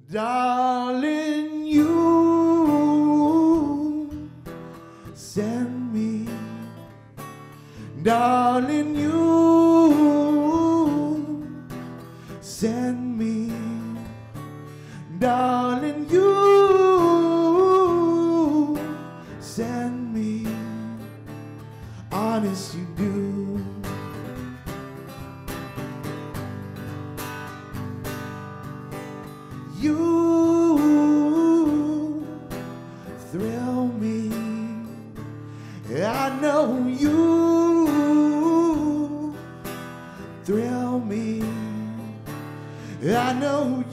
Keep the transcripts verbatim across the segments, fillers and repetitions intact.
Darling, you send me. Darling, you send me. Darling, you send me. Honest, you do. You thrill me. I know you thrill me. I know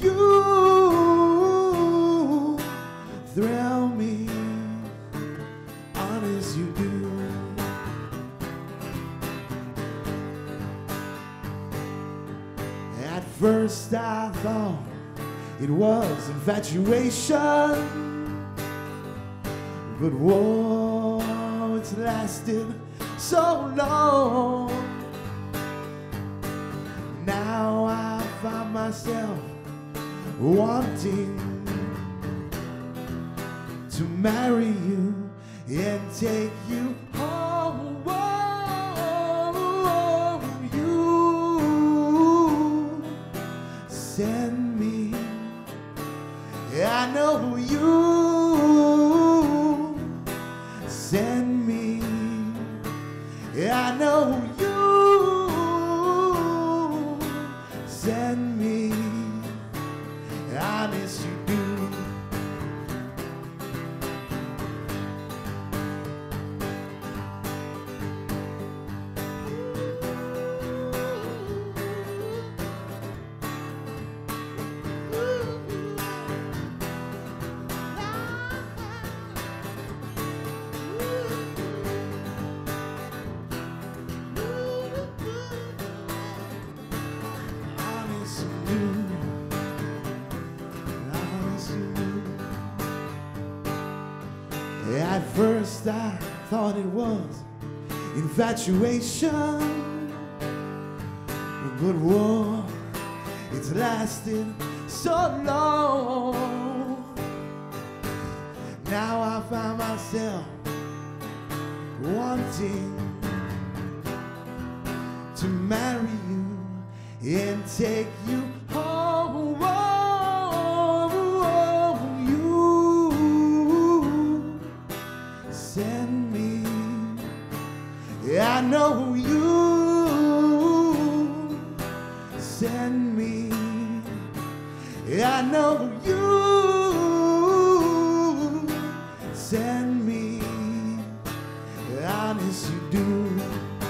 you thrill me. Honest, you do. At first I thought it was infatuation, but whoa, it's lasted so long. Now I find myself wanting to marry you and take you home. Whoa, you send me. I know you send me. I know you send me. Honest, you do. At first I thought it was infatuation, but whoa, it's lasted so long. Now I find myself wanting to marry you and take you home. Whoa, whoa, you send me. I know you send me. I know you send me. Honest, you do.